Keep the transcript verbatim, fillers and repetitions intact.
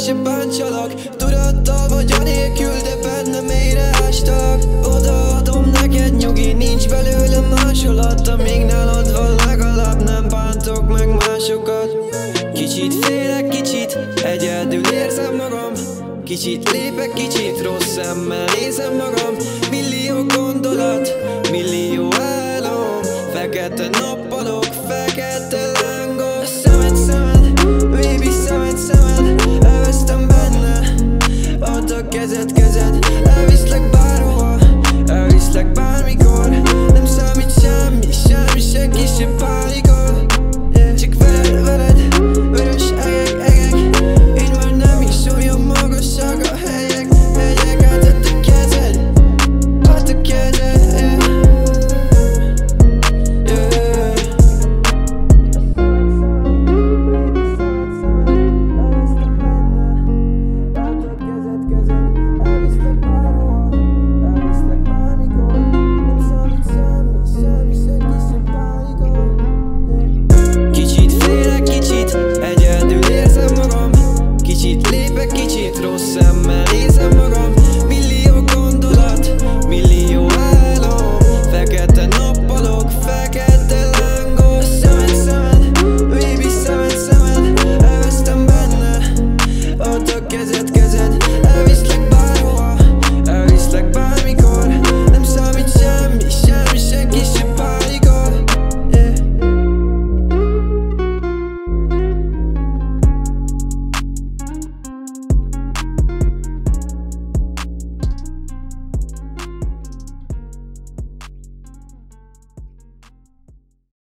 se bántsalak. Tudattal vagy anélkül, de benne mélyre ástak. Odaadom neked nyugi, nincs belőle másolat. Amíg nálad van legalább nem bántok meg másokat. Kicsit félek, kicsit egyedül érzem magam. Kicsit lépek, kicsit rossz szemmel nézem magam. Millió gondolat, millió álom. Fekete nappalok, fekete lángok. Szemed, szemed, baby,